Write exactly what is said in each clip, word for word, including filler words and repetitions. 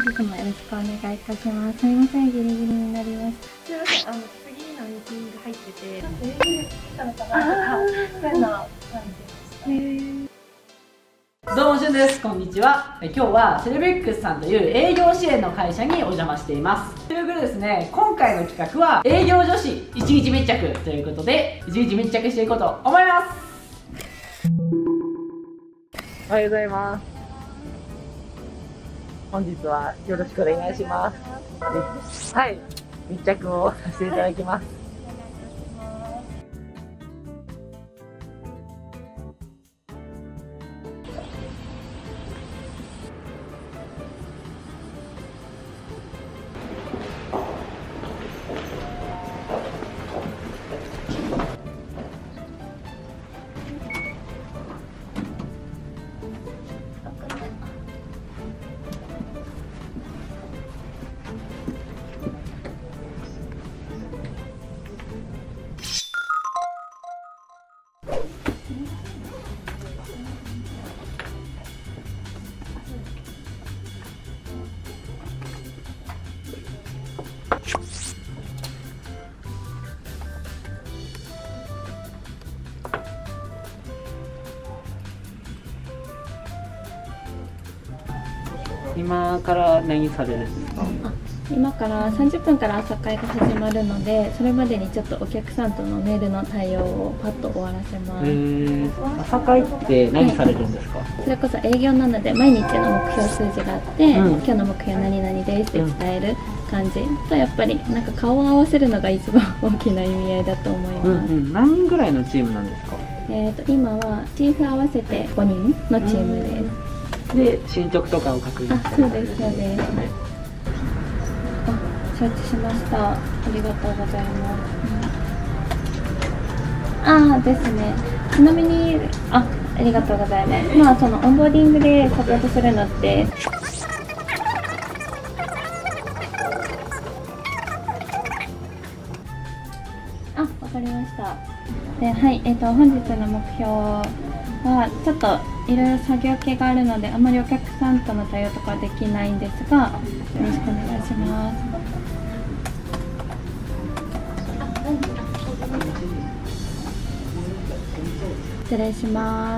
日もよろしくお願いいたします。すみません、ギリギリになります。すみません、あの次のミーティング入ってて、なんか営業で来たのかなとか、そういうのを感じました。 どうも、しゅんです。こんにちは。今日はセレブリックスさんという営業支援の会社にお邪魔しています。ということでですね、今回の企画は営業女子いちにち密着ということで、いちにち密着していこうと思います。おはようございます。本日はよろしくお願いします。はい、密着をさせていただきます。今から何されるんですか？ 今からさんじゅっぷんから朝会が始まるので、それまでにちょっとお客さんとのメールの対応をパッと終わらせます。 へ朝会って何されるんですか？はい、 それこそ営業なので毎日の目標数字があって、うん、今日の目標何々ですって伝える感じ、うん、とやっぱりなんか顔を合わせるのが一番大きな意味合いだと思います。うんうん、 何人ぐらいのチームなんですか？ えっと今はチーフ合わせてごにんのチームです。 で進捗とかを確認あ、そうですそうです。あ、承知しました。ありがとうございます。ああですね。ちなみにあ、ありがとうございます。まあそのオンボーディングでサポートするのって。あ、わかりました。で、はい、えっと本日の目標はちょっといろいろ作業系があるので、あまりお客さんとの対応とかはできないんですが、よろしくお願いします。失礼します。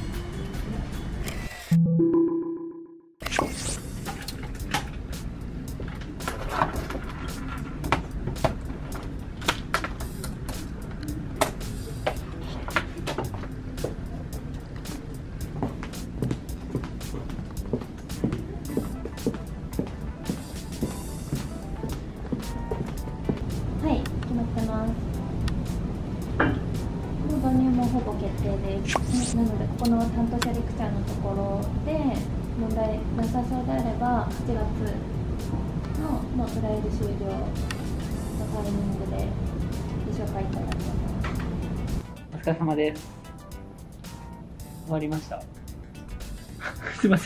導入もほぼ決定です。なのでここの担当者レクチャーのところで問題なさそうであればはちがつのもうトライアル終了のタイミングでご紹介いただきます。 お疲れ様です。終わりました。すいません。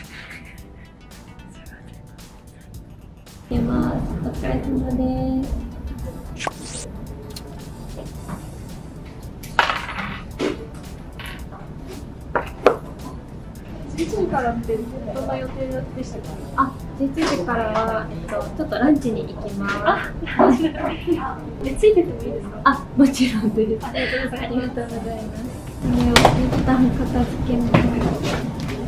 出ます。お疲れ様です。 じゅういちじからってどんな予定でしたか？ あ、じゅういちじからは、えっと、ちょっとランチに行きます。 あ、え、ついててもいいですか？ あ、もちろんです。 ありがとうございます。 ありがとうございます。これを一旦片付けます。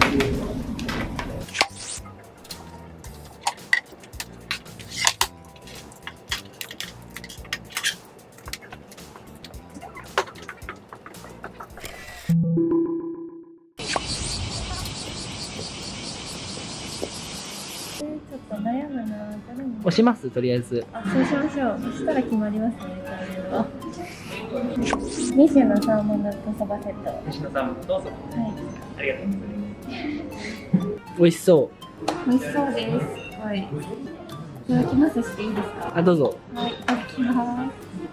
ちょっと悩むな。誰に押しますとりあえず。 あ、そうしましょう。そしたら決まりますね。あ、西野サーモン納豆そばセット。 西野サーモンどうぞ。 はい。 ありがとうございます。美味しそう。 美味しそうです。はい。いただきますしていいですか？ あ、どうぞ。 はい、いただきます。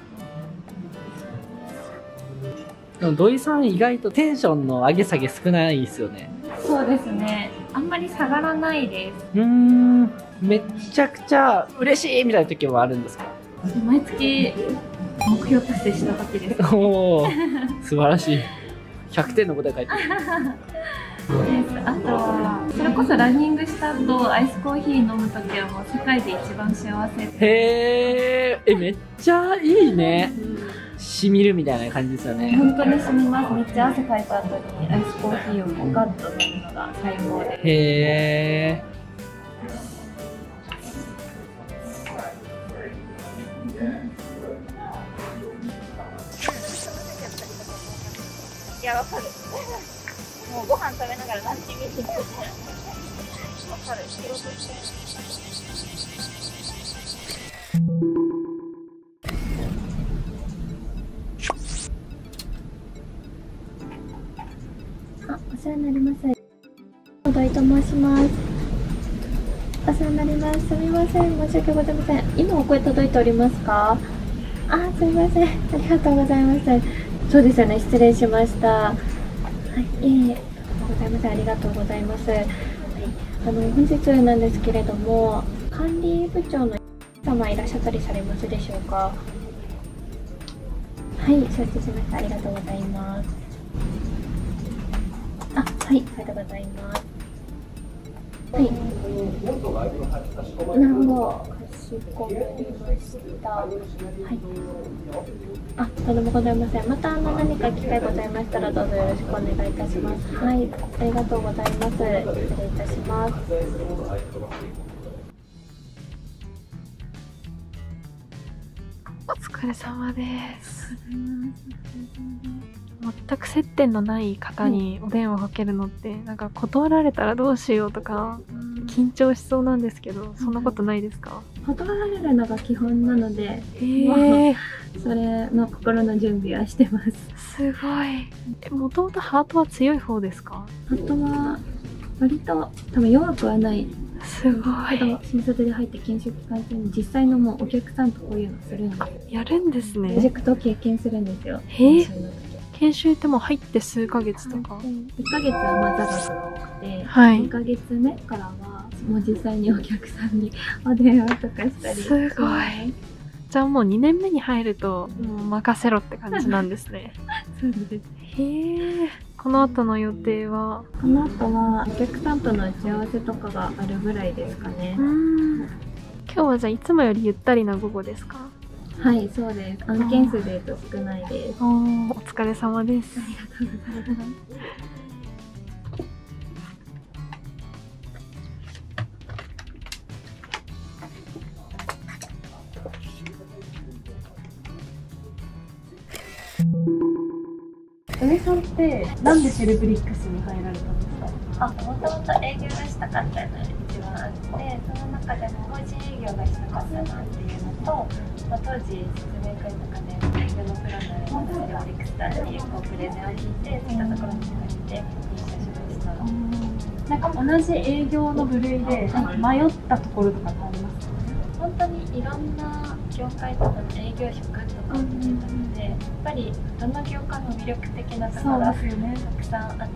でも土井さん意外とテンションの上げ下げ少ないですよね。 そうですね。あんまり下がらないです。 うーん、めちゃくちゃ嬉しいみたいな時もあるんですか？ 毎月目標達成した時です。 おお、素晴らしい。ひゃくてんの答え書いてる。 あとはそれこそランニングした後アイスコーヒー飲むときはもう世界で一番幸せ。 へー、え、めっちゃいいね。しみるみたいな感じですよね。 本当に染みます。めっちゃ汗かいた後にアイスコーヒーをこうガッと飲むのが最高で。 へー。 いや、わかる。もうご飯食べながらランチ見てる。わかる。仕事してる。 あ、お世話になります。土井と申します。お世話になります。すみません。申し訳ございません。今お声届いておりますか？あ、すみません。ありがとうございます。そうですよね。失礼しました。はい、いえいえ、ありがとうございます。ありがとうございます。はい、あの本日なんですけれども、管理部長の様いらっしゃったりされますでしょうか？はい、承知しました。ありがとうございます。あ、はい、ありがとうございます。はい。なるほど。かしこまりました。はい。あ、とんでもございません。またあの何か機会ございましたらどうぞよろしくお願いいたします。はい、ありがとうございます。失礼いたします。 お疲れ様です。全く接点のない方にお電話かけるのって、なんか断られたらどうしようとか緊張しそうなんですけど、そんなことないですか？ 断られるのが基本なので、 へえ、 それの心の準備はしてます。 すごい。え、もともとハートは強い方ですか？ あとは割と多分弱くはない。 すごい。 けど新卒で入って研修期間中に実際のもうお客さんとこういうのするんです。 やるんですプロジェね。 クトを経験するんですよ。 へえ研修の時研修ってもう入って数ヶ月とか。 いっかげつはまあ座学が多くて、 はいにかげつめからはもう実際にお客さんにお電話とかしたり。 すごい。じゃあもうにねんめに入るともう任せろって感じなんですね。 そうです。 へえ。この後の予定は？ この後はお客さんとの打ち合わせとかがあるぐらいですかね。 うーん。今日はじゃあいつもよりゆったりな午後ですか？ はい、そうです。案件数で言うと少ないです。 おー、お疲れ様です。 ありがとうございます。 宇部さんってなんでセレブリックスに入られたんですか？ あ、もともと営業がしたかったのが一番あって、その中でも法人営業がしたかったなっていうのと、まあ、当時説明会とかで営業のプランナーのセレブリックスさんにこうプレゼンを聞いて、そういったところに入って入社しました。 なんか同じ営業の部類で迷ったところとかってありますか？ 本当にいろんな業界とかの営業職とかを見てたので、やっぱりどの業界も魅力的なところがたよね。 くさんあって、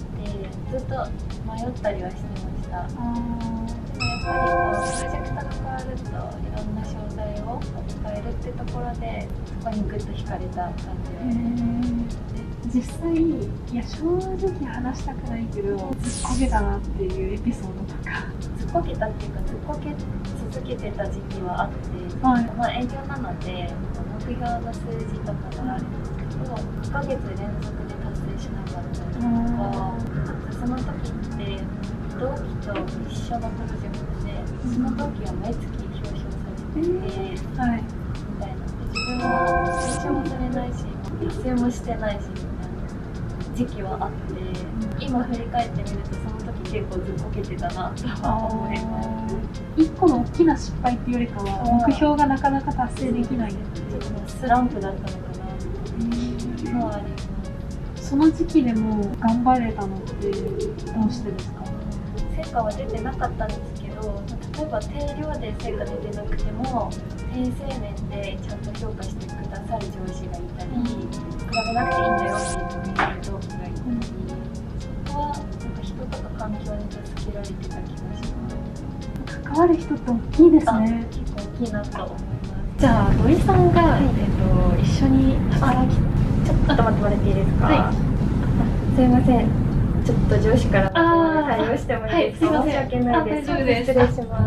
ずっと迷ったりはしてました。 あでもやっぱりこうプロジェクトが変わるといろんな商材を扱えるってところで、そこにグッと惹かれた感じで、 実際いや正直話したくないけどずっこけたなっていうエピソードとか。 ずっこけたっていうかずっこけ続けてた時期はあって、 はい、 まあ営業なので目標の数字とかがあるんですけど、いっかげつ連続で達成しなかったりとか、その時って同期と一緒のプロジェクトで、その同期は毎月表彰されてて、 はい、 みたいな。で自分は表彰もされないし達成もしてないしみたいな時期はあって、今振り返ってみるとその時結構ずっこけてたなとは思います。 一個の大きな失敗っていうよりかは目標がなかなか達成できないっていうちょっとスランプだったのかなっていうのはあります。 その時期でも頑張れたのってどうしてですか？ 成果は出てなかったんですけど、例えば定量で成果出てなくても低青年でちゃんと評価してくださる上司がいたり、うん、比べなくていいんだよって言ってくれる同期がいたり、うん、そこはなんか人とか環境に助けられてた気がします。 関わる人って大きいですね。 結構大きいなと思います。 じゃあ土井さんが、はい、えっと一緒に働きちょっと待ってもらっていいですか？はい。すいません。ちょっと上司から電話対応してもいいですか？ はい、すいません。 申し訳ないです。 あ、大丈夫です。 失礼します。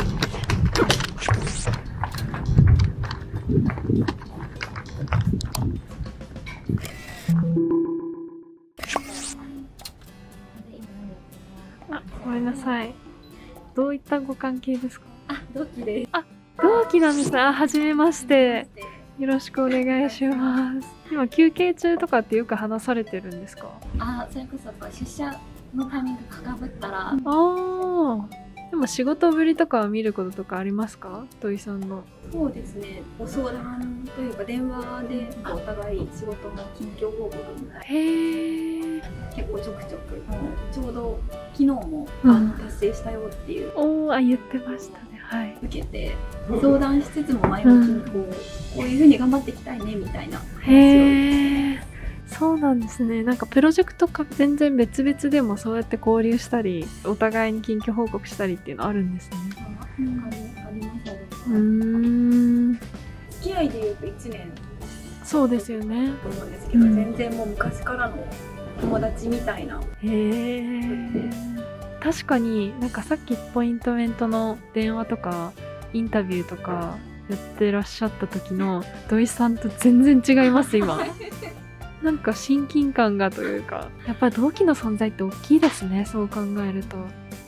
あ、ごめんなさい。どういったご関係ですか？ あ、同期です。 あ、同期なんですね。あ、はじめまして。よろしくお願いします。今休憩中とかってよく話されてるんですか？ あ、それこそやっぱ出社のタイミングかかぶったら、 ああ。でも仕事ぶりとかは見ることとかありますか？土井さんの。 そうですね、ご相談というか電話でお互い仕事の近況報告みたいへえ。 な結構ちょくちょく、ちょうど昨日も、 うんあの達成したよっていうおー、あ、言ってましたね。はい。 受けて相談しつつも前向きにこう、こういう風に頑張っていきたいねみたいな話をへえ。そうなんですね。なんかプロジェクトか全然別々でもそうやって交流したり、お互いに近況報告したりっていうのあるんですね。 ありありますありますうーん。 付き合いでいうといちねんそうですよね。 と思うんですけど、 うん全然もう昔からの友達みたいな。 へえ。確かになんかさっきポイントメントの電話とかインタビューとかやってらっしゃった時の土井さんと全然違います今。なんか親近感がというか、やっぱり同期の存在って大きいですね、そう考えると。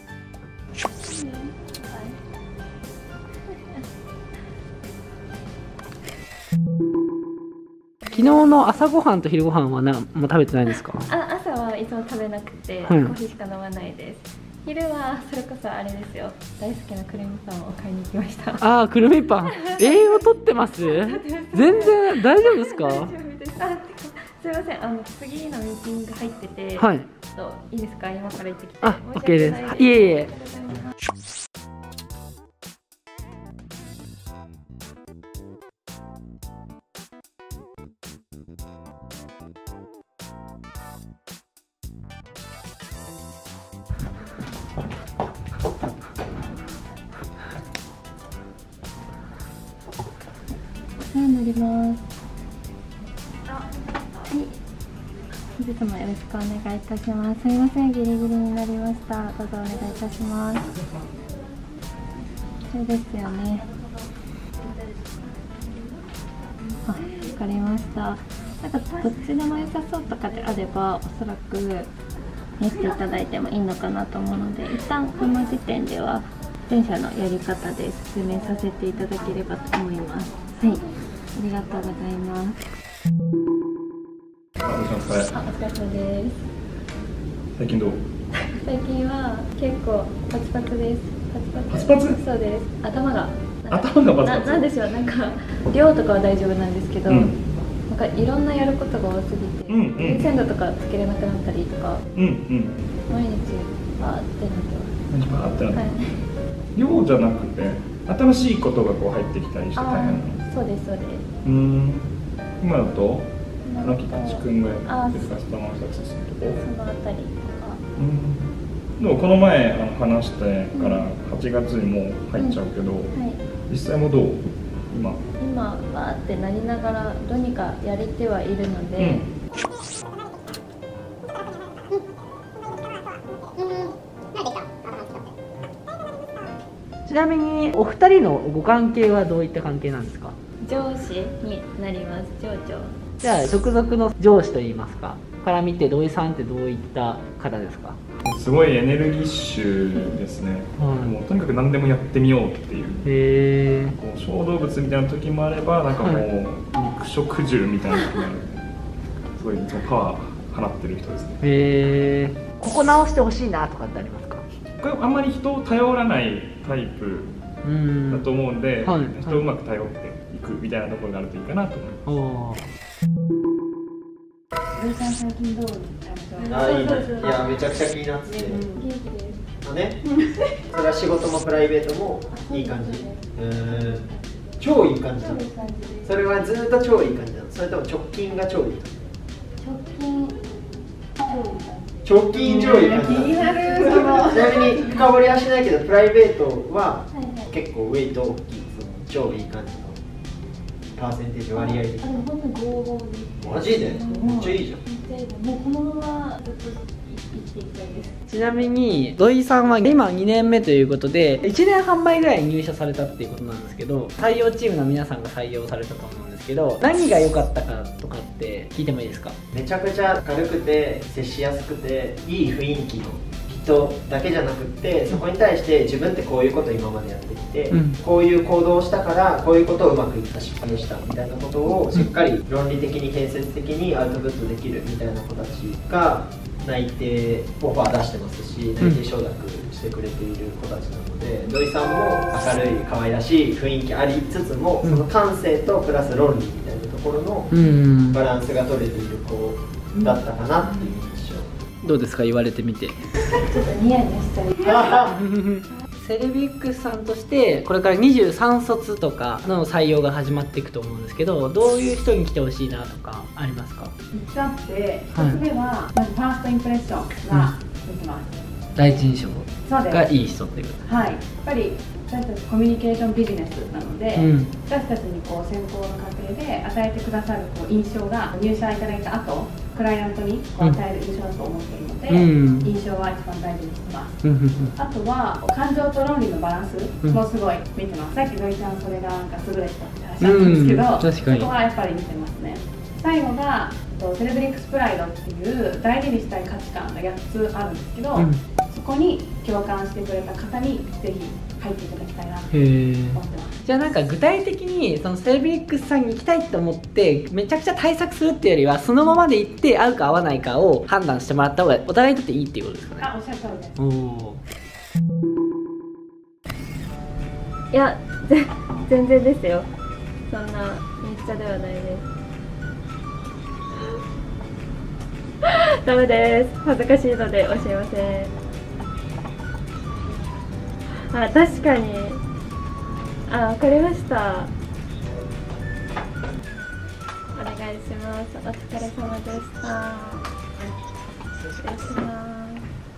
昨日の朝ごはんと昼ごはんはなもう食べてないんですか？ あ、朝はいつも食べなくて、 はいコーヒーしか飲まないです。昼はそれこそあれですよ、大好きなクレームパンを買いに行きました。 ああ、くるみパン。栄養取ってます？全然大丈夫ですか？ 大丈夫です。あ、てかすいません、あの次のミーティング入ってて、 はい。 ちょっといいですか、今から行ってきて。 あ、 申し OK 訳です。 ないいえいえ。 ありがとうございます。お世話になります。はい。本日もよろしくお願いいたします。すみません、ギリギリになりました。どうぞお願いいたします。そうですよね。あ、わかりました。なんかどっちでも良さそうとかであれば、おそらく練していただいてもいいのかなと思うので、一旦この時点では前者のやり方で説明させていただければと思います。はい、ありがとうございます。 あ、お疲れ。 あ、お疲れ様です。 最近どう？ 最近は結構パツパツです。パツパツパツ？ そうです。頭が頭がパツパツななんでしょう、なんか量とかは大丈夫なんですけど、 うん、 なんかいろんなやることが多すぎて、 うんうん優先度とかつけれなくなったりとか、 うんうん。 毎日バーってなって何かあってなっます。はて、 い。 量じゃなくて新しいことがこう入ってきたりして大あ変なの。 ー、そうですそうです。 うーん。今だと今だと荒木たちくんがやってるあカスタマーサクセスのとこ。 そのあたりとか。 うん。でもこの前あの話してからはちがつにもう入っちゃうけど、 はい。 実際もどう？今。 今バーってなりながらどうにかやれてはいるので、 ちなみにお二人のご関係はどういった関係なんですか？ 上司になります。上長。 じゃあ直属の上司といいますかから見て土井さんってどういった方ですか？ すごいエネルギッシュですね。 はいもうとにかく何でもやってみようっていう。 へえ。 こう小動物みたいな時もあれば、なんかもう肉食獣みたいな時もある。すごいいつもパワー放ってる人ですね。 へえ。ここ直してほしいなとかってありますか？ これあんまり人を頼らないタイプうーん。 だと思うんで、 はい人をうまく頼っていくみたいなところがあるといいかなと思います。 おー。 土井さん最近どう？ あ、いいね。いや、めちゃくちゃ気になってて。 元気です。 あね。それは仕事もプライベートもいい感じ。うーん。超いい感じなの。それはずっと超いい感じなの。それとも直近が超いい。 直近直近超いい感じなの。 気になるその。 ちなみに深掘りはしないけど、プライベートははいはい。 結構ウェイト大きい。その超いい感じのパーセンテージ割合的あ、でもに。 本当にゴーゴーです。 マジで？めっちゃいいじゃん。 もうこのままずっと行っていきたいです。 ちなみに土井さんは今にねんめということでいちねんはん前ぐらいに入社されたっていうことなんですけど、採用チームの皆さんが採用されたと思うんですけど、何が良かったかとかって聞いてもいいですか？ めちゃくちゃ軽くて接しやすくていい雰囲気の人だけじゃなくって、そこに対して自分ってこういうことを今までやってきて、うん、こういう行動をしたからこういうことをうまくいった失敗したみたいなことをしっかり論理的に建設的にアウトプットできるみたいな子たちが内定オファー出してますし、内定承諾してくれている子たちなので、土井さんも明るい可愛らしい雰囲気ありつつも、その感性とプラス論理みたいなところのバランスが取れている子だったかなっていう印象。 どうですか、言われてみて。 ちょっとニヤニヤしちゃう。 セレビックスさんとしてこれからにじゅうさん卒とかの採用が始まっていくと思うんですけど、どういう人に来てほしいなとかありますか？ みっつあって、ひとつめはまずファーストインプレッションができます。 第一印象がいい人っていうこと。 はい、やっぱり私たちコミュニケーションビジネスなので、うん、私たちにこう選考の過程で与えてくださるこう印象が入社いただいた後、クライアントにこう与える印象だと思っているので、うん、印象は一番大事にしてます。うん、あとは感情と論理のバランスもすごい見てます。さっき土井ちゃんそれがなんか優れてたって話だったんですけど、うん、そこはやっぱり見てますね。最後がセレブリックスプライドっていう大事にしたい価値観がやっつあるんですけど、うん、そこに共感してくれた方にぜひ入っていただきたいなと思ってます。 じゃあなんか具体的にそのセレブリックスさんに行きたいと思ってめちゃくちゃ対策するっていうよりは、そのままで行って合うか合わないかを判断してもらった方がお互いにとっていいっていうことですかね。 あ、おっしゃる通りです。 おいや全然ですよ。そんなめっちゃではないです。ダメです。恥ずかしいので教えません。あ、確かに。あ、わかりました。お願いします。お疲れ様でした。失礼します。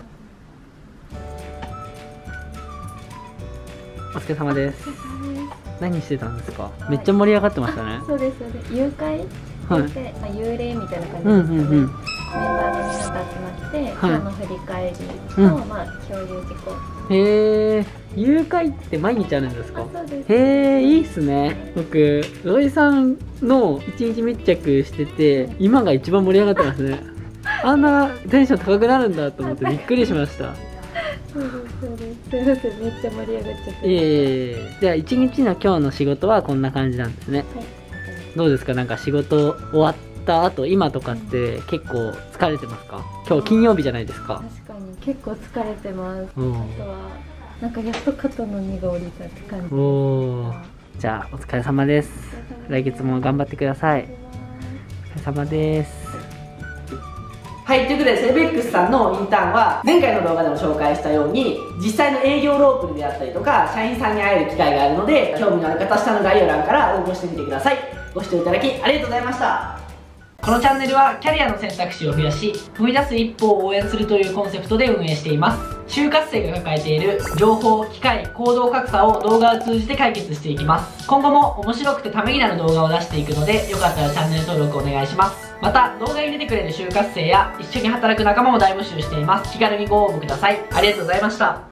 お疲れ様です。何してたんですか？はい、めっちゃ盛り上がってましたね。 そうです、そうです。誘拐はい、まあ、幽霊みたいな感じですかね。うんうんうん、メンバーのみんなと集まって、はい、今日の振り返りと、うん、まあ、共有事項。へえ、誘拐って毎日あるんですか？ そうです。 へえ、いいっすね。僕土井さんの一日密着してて今が一番盛り上がってますね。あんなテンション高くなるんだと思ってびっくりしました。 そうです、そうです。すいません、めっちゃ盛り上がっちゃって。 いえいえ。じゃあ一日の今日の仕事はこんな感じなんですね。はい、どうですか、なんか仕事終わった後今とかって結構疲れてますか？今日金曜日じゃないですか。 確かに結構疲れてます。あとはなんかやっと肩の荷が下りたって感じ。おー、 じゃあお疲れ様です。来月も頑張ってください。お疲れ様です。はい、ということでセレブリックスさんのインターンは前回の動画でも紹介したように実際の営業ロープであったりとか社員さんに会える機会があるので、興味のある方下の概要欄から応募してみてください。ご視聴いただきありがとうございました。このチャンネルはキャリアの選択肢を増やし踏み出す一歩を応援するというコンセプトで運営しています。就活生が抱えている情報、機会、行動格差を動画を通じて解決していきます。今後も面白くてためになる動画を出していくので、よかったらチャンネル登録お願いします。また動画に出てくれる就活生や一緒に働く仲間も大募集しています。気軽にご応募ください。ありがとうございました。